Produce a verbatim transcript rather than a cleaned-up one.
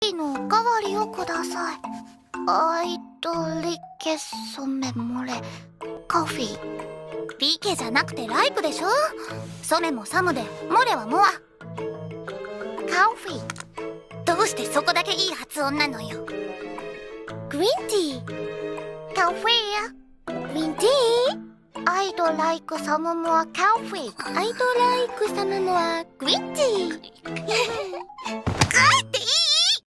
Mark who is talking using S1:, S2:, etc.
S1: のおかわりをください。アイドリケソメモレカフィー。リケじゃなくてライクでしょ。ソメもサムでモレはモア。カフィー。どうしてそこだけいい発音なのよ。グリーンティー。カフィー。グリーンティー。アイドライクサムモアカフィー。アイドライクサムモアグリーンティー。グーって